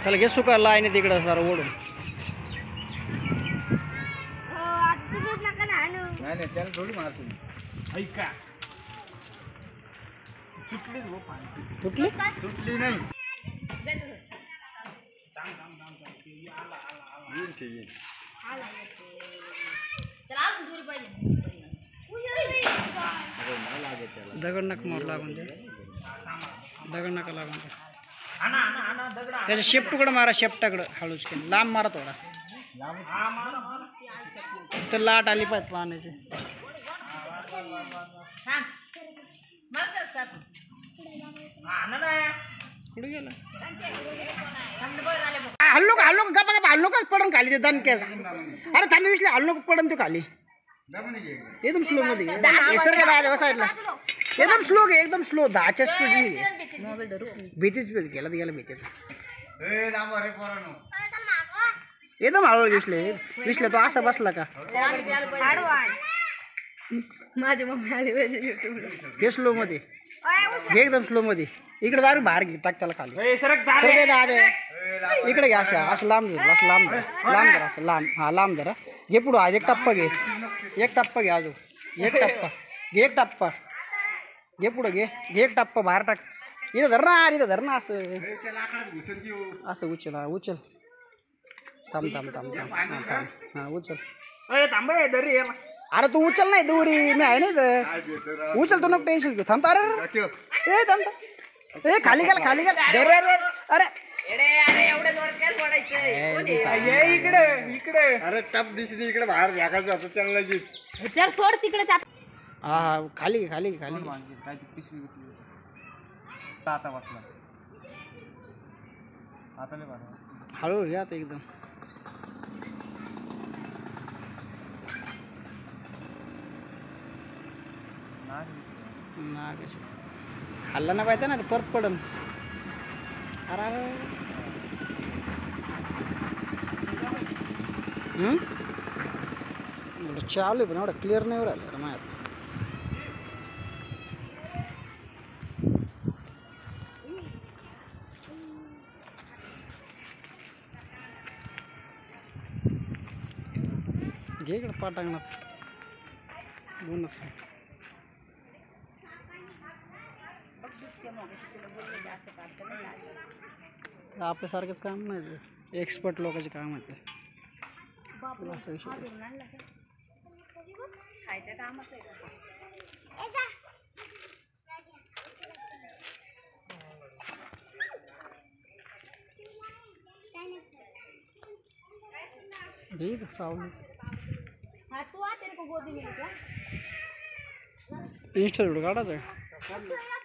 त्याला घे सुका लाईन तिकडं जरा ओढून. नाही त्याला थोडी मारतो ऐका. तुटली तुटली नाही. दगड नका मार लागून दे. दगड नका लागून दे. त्याच्या शेपटुकडं मारा. शेपटाकडं हळूच केलं लांब मारा थोडा. तर लाट आली पाहिजे पाण्याची. कुठे गेलं हल्लो का हल्लो का बघा हल्लो का पडून खाली ते दणकेस. अरे थांबी विसले हल्लो का पडून तू खाली एकदम स्लो मध्ये. सर का दहा साईडला एकदम स्लो घे. एकदम स्लो 10च्या स्पीड. भीतीच गेला गेला भीतीच एकदम हळूहळू विसले. विसले तो असा बसला का माझी मम्मी आली हे स्लो मध्ये घे. एकदम स्लो मध्ये इकडे दारू बाहेर घे टाक त्याला खाली. सगळे दादे इकडे घ्या. असं असं लांब धर. असं लांब धर. लांब धर. असं लांब. हा लांब धरा. घे पुढं आज एक टप्पा घे. एक टप्पा घे अजून एक टप्पा घे. एक टप्पा घे पुढं घे. घे एक टप्पा बाहेर टाक. इथं धर ना. इथं धर ना. असं असं उचल. हा उचल. थांब थांब थांब थांब हां थांब. हां उचल. अरे तू उचल नाही दोरी मी आहे नाही तर उचल. तू नको टेन्शन घेऊ. थांब. अरे ए थांब. ए खाली गेला खाली गेला. अरे अरे टप दिसली इकडे बाहेर झाकायचं होतं त्याला जर सोड तिकडे. हा हा खाली खाली खाली. काय पिशवी घेतली आता बसला. आता नाही बाहेर हळू घ्या आता एकदम. ना कशी हल्ला ना पाहिजे ना परत पडन. अरे चालू पण एवढं क्लिअर नाही राहिलं माझ्यात. घे इकडं पाटांगणात बोनस. आपल्यासारखंच काम नाही. एक्सपर्ट लोकांचे काम आहे ते. असा विषय घे सावली. इंस्टा व्हिडिओ काढायचा आहे.